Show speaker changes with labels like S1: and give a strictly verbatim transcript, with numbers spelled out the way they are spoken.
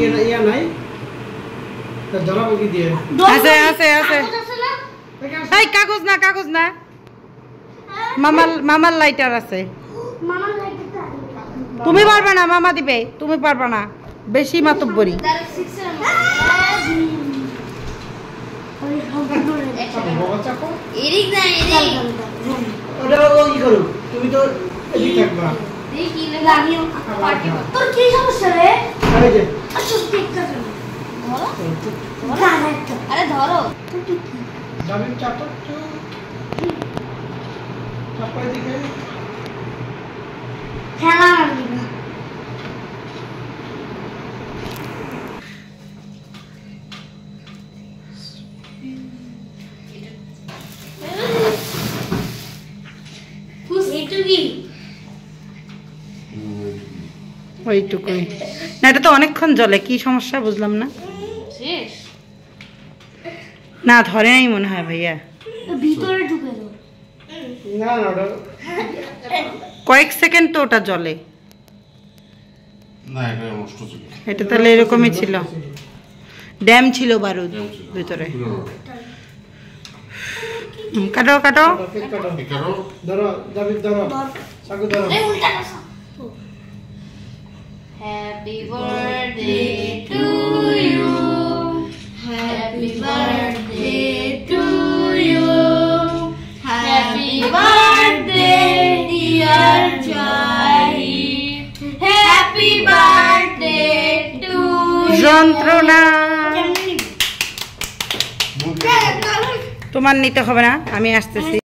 S1: ইয়া নাই ধরাবো কি দিয়ে
S2: আছে আছে আছে এই কাগজ না কাগজ না মামার মামার লাইটার আছে
S3: মামার লাইটারটা
S2: তুমি পারবে না মামা দিবে তুমি পারবে না বেশি মাতব্বরি
S3: এরিক না এরিক
S1: ওটা ও কি করো তুমি তো এদিকে থাকবা
S3: দেখি না আমিও পার্টি তোর কি সমস্যা রে
S1: এই যে
S3: আচ্ছা দেখতে ধরো আরে ধরো
S1: যাবেন চাপা চাপা দিকে
S3: খেলা মারবি না
S2: ওইটুকুই না এটা তো অনেকক্ষণ জ্বলে কি সমস্যা বুঝলাম না না ধরে নাই মনে হয় ভাইয়া
S3: ভিতরে ঢুকে দাও
S1: না না ওটা
S2: কয়েক সেকেন্ড তো ওটা জ্বলে
S4: না এটা নষ্ট ছিল
S2: এটা তাহলে এরকমই ছিল ড্যাম ছিল বারুদ ভিতরে হুম, কাটো কাটো
S4: কারো
S1: ধরো যাবি ধরো সাকু ধরো
S3: এই উল্টা করো happy birthday to you happy birthday to you happy birthday dear Zahid happy birthday to
S2: যন্ত্রণা তোমার নিতে হবে না আমি আসতেছি